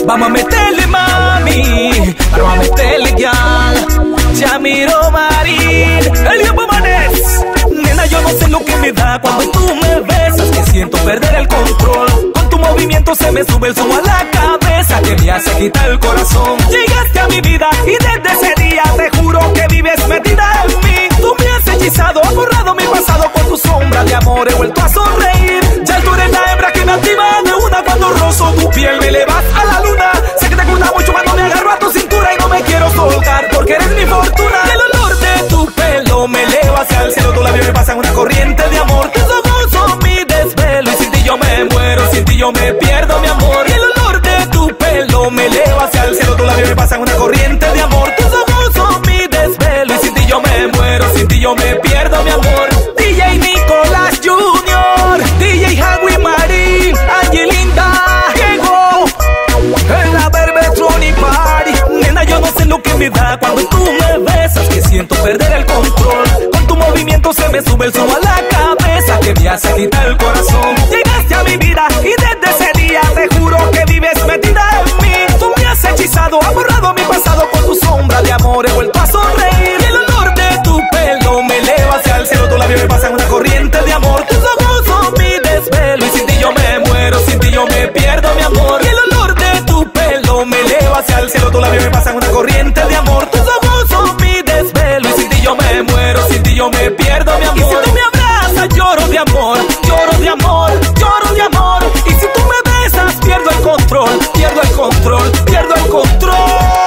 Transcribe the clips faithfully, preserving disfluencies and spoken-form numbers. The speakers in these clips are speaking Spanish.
Vamos a meterle, mami, vamos a meterle, gal. Yamiro Marín, Elio Bomanes. Nena, yo no sé lo que me da cuando tú me besas, que siento perder el control. Con tu movimiento se me sube el zumo a la cabeza, que me hace quitar el corazón. Llegaste a mi vida y desde ese día te juro que vives metida en mí. Tú me has hechizado, has borrado mi pasado con tu sombra de amor, he vuelto a sonreír. Ya tú eres la hembra que me activa de una cuando rozo tu piel, me elevas a la luna. Sé que te gusta mucho cuando me agarro a tu cintura y no me quiero soltar porque eres mi fortuna. El olor de tu pelo me eleva hacia el cielo, tu labio me pasa una corriente de amor. Tus ojos son mi desvelo y sin ti yo me muero, sin ti yo me pierdo, mi amor. El olor de tu pelo me eleva hacia el cielo, tu labio me pasa una corriente de amor. Tus ojos son mi desvelo y sin ti yo me muero, sin ti yo me pierdo, mi amor. D J Nicolás Junior, D J Howie Marín, Angelinda llegó en la Berbetronic Party. Nena, yo no sé lo que me da cuando tú me besas, que siento perder el control. Con tu movimiento se me sube el zumo a la cabeza, que me hace quitar el corazón. Llegaste a mi vida y desde ese día te juro que vives metida en mí. Tú me has hechizado, has borrado mi pasado con tu sombra de amor, he vuelto a sonreír. Y el olor de tu pelo me eleva hacia el cielo, tu labio me pasa en una corriente de amor. Tus ojos son mi desvelo y sin ti yo me muero, sin ti yo me pierdo, mi amor. Y el olor de tu pelo me eleva hacia el cielo, tu labio me pasa en una corriente de amor. Tus ojos son mi desvelo y sin ti yo me muero, sin ti yo me pierdo, mi amor. Y si tú me abrazas lloro de amor, lloro de amor, lloro de amor. Y si tú me besas pierdo el control, pierdo el control, pierdo el control.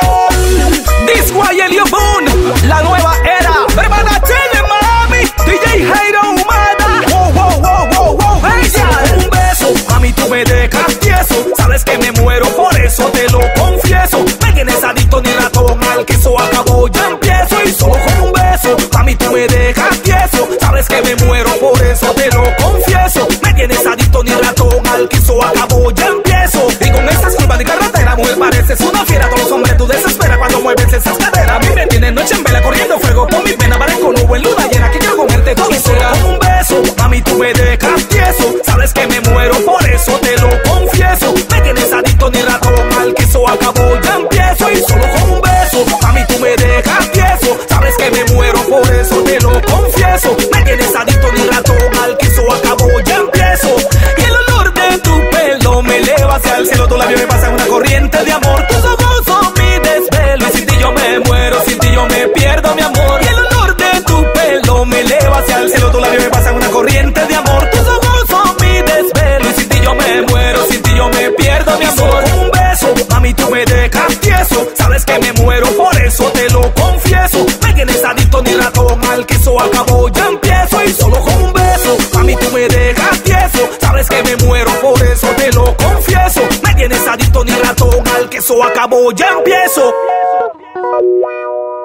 Disco y Elio Boone, la nueva era. Prepárate, mami, D J Jairo Humana. Wow, wow, wow, wow, wow, hey, yeah. Un beso, mami, tú me dejas tieso. Sabes que me muero, por eso te lo confieso. Me tienes adicto ni ratón, al que eso acabó, ya empiezo. Y solo con un beso, mami, tú me dejas tieso. Sabes que me muero, por eso te lo confieso. Me tienes adicto ni ratón, al que eso acabó, ya empiezo. Y con esas curvas de carretera, mujer, pareces una fiera. Todos los hombres tú desesperas cuando mueves esas caderas. A mí me tienes noche en vela, corriendo fuego con mi pena. Parezco nubo en luna llena, que quiero comerte todo entera. Con un beso, mami, tú me dejas tieso. Sabes que me muero, por eso te lo confieso. Me tienes adicto ni ratón, al que eso acabó, ya empiezo. Y solo con un beso, mami, tú me dejas tieso. Sabes que me muero, por eso te lo confieso. Me tienes adicto ni ratón, al que eso acabó, ya empiezo. Y el olor de tu pelo me eleva hacia el cielo, tu labio me pasa una corriente de amor. Tus ojos son mi desvelo y sin ti yo me muero, sin ti yo me pierdo, mi amor. Y el olor de tu pelo me eleva hacia el cielo, tu labio me pasa una corriente de amor. Tus ojos son mi desvelo y sin ti yo me muero, sin ti yo me pierdo, mi amor. Con un beso, mami, tú me dejas tieso. Sabes que me muero, por eso te lo confieso. Me tienes adicto ni ratón, al que eso acabó, ya empiezo. Y solo con un beso, mami, tú me dejas tieso. Sabes que me muero, por eso te lo confieso. Me tienes adicto ni ratón, al que eso acabó, ya empiezo.